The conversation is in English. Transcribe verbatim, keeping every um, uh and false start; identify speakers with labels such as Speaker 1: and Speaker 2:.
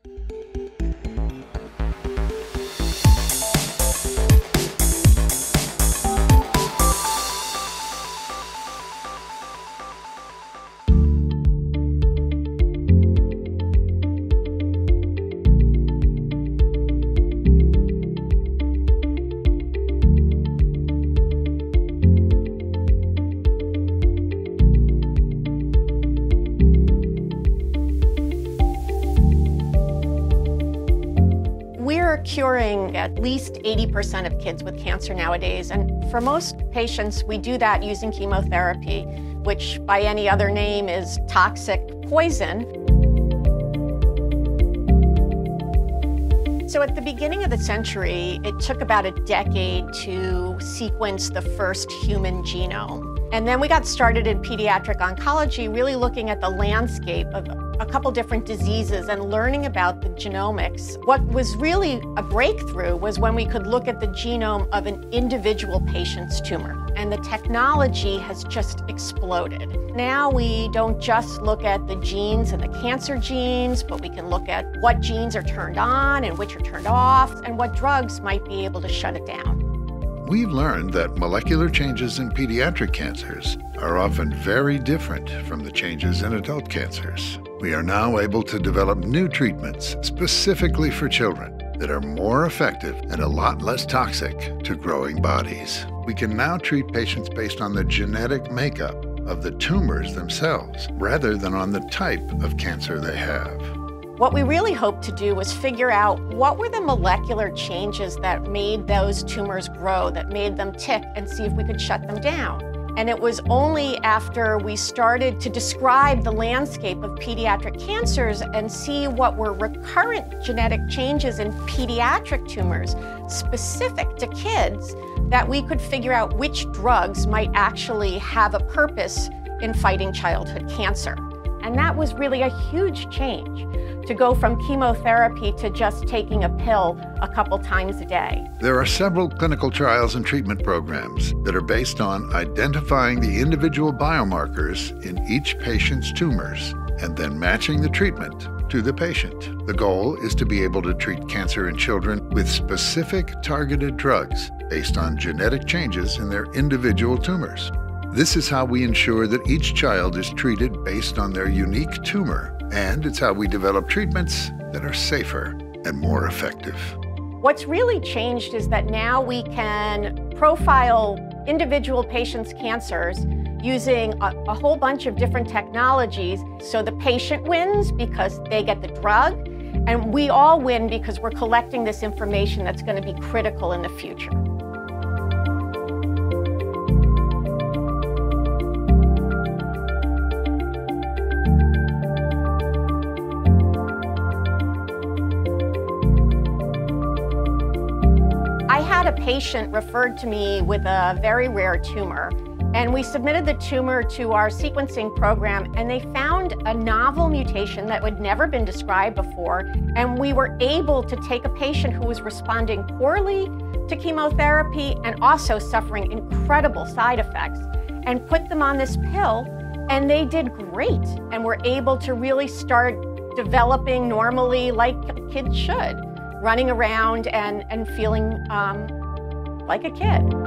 Speaker 1: We're curing at least eighty percent of kids with cancer nowadays, and for most patients, we do that using chemotherapy, which by any other name is toxic poison. So at the beginning of the century, it took about a decade to sequence the first human genome. And then we got started in pediatric oncology, really looking at the landscape of a couple different diseases and learning about the genomics. What was really a breakthrough was when we could look at the genome of an individual patient's tumor. And the technology has just exploded. Now we don't just look at the genes and the cancer genes, but we can look at what genes are turned on and which are turned off, and what drugs might be able to shut it down.
Speaker 2: We've learned that molecular changes in pediatric cancers are often very different from the changes in adult cancers. We are now able to develop new treatments specifically for children that are more effective and a lot less toxic to growing bodies. We can now treat patients based on the genetic makeup of the tumors themselves, rather than on the type of cancer they have.
Speaker 1: What we really hoped to do was figure out what were the molecular changes that made those tumors grow, that made them tick, and see if we could shut them down. And it was only after we started to describe the landscape of pediatric cancers and see what were recurrent genetic changes in pediatric tumors specific to kids that we could figure out which drugs might actually have a purpose in fighting childhood cancer. And that was really a huge change, to go from chemotherapy to just taking a pill a couple times a day.
Speaker 2: There are several clinical trials and treatment programs that are based on identifying the individual biomarkers in each patient's tumors and then matching the treatment to the patient. The goal is to be able to treat cancer in children with specific targeted drugs based on genetic changes in their individual tumors. This is how we ensure that each child is treated based on their unique tumor, and it's how we develop treatments that are safer and more effective.
Speaker 1: What's really changed is that now we can profile individual patients' cancers using a, a whole bunch of different technologies. So the patient wins because they get the drug, and we all win because we're collecting this information that's going to be critical in the future. I had a patient referred to me with a very rare tumor, and we submitted the tumor to our sequencing program, and they found a novel mutation that had never been described before, and we were able to take a patient who was responding poorly to chemotherapy and also suffering incredible side effects, and put them on this pill, and they did great, and were able to really start developing normally like kids should, running around and, and feeling um, like a kid.